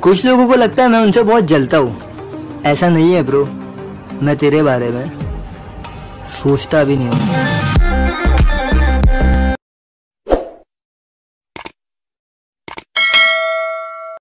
कुछ लोगों को लगता है मैं उनसे बहुत जलता हूँ, ऐसा नहीं है ब्रो। मैं तेरे बारे में सोचता भी नहीं हूँ।